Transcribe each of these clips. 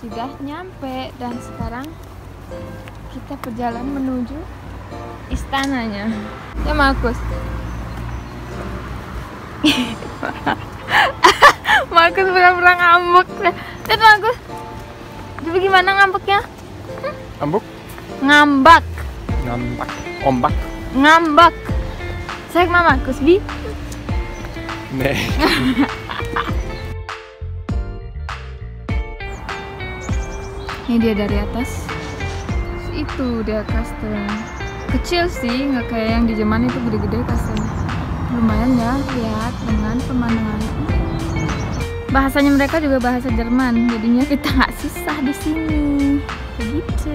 sudah nyampe dan sekarang kita berjalan menuju istananya. Ya Markus. Markus pura-pura ngambek. Lihat Markus. Jadi gimana ngambeknya? Ambuk? Ngambak. Ngambak. Ombak. Ngambak. Zeg maar Markus, wie? Nee. Ini dia dari atas. Itu dia kastelnya. Kecil sih, nggak kayak yang di Jerman itu gede-gede kastelnya. Lumayan ya, lihat dengan pemandangannya. Bahasanya mereka juga bahasa Jerman, jadinya kita nggak susah di sini. Begitu.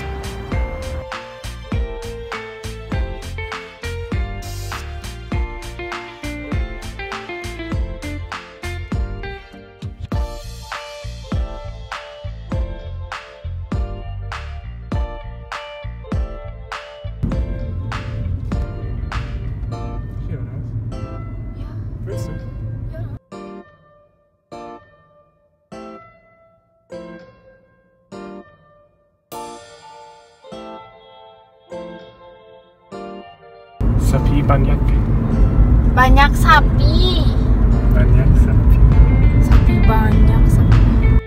Sapi banyak. Banyak sapi. Banyak sapi. Sapi banyak sapi.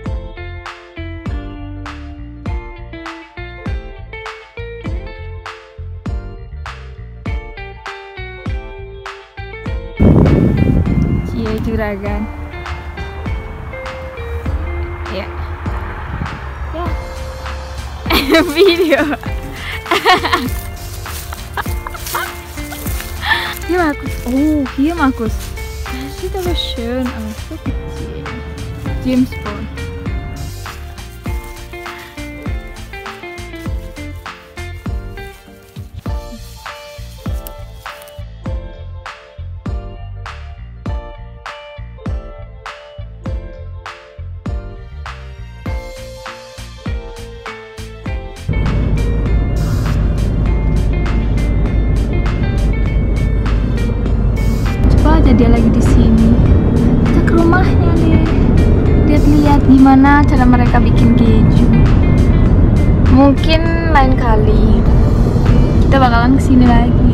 Cie juragan. Ya. Ya. Video. Hier Markus. Oh, hier Markus. Das sieht aber schön aus. So kecil. James Bond. Dia lagi di sini. Kita ke rumahnya deh. Lihat-lihat gimana cara mereka bikin keju. Mungkin lain kali kita bakalan kesini lagi.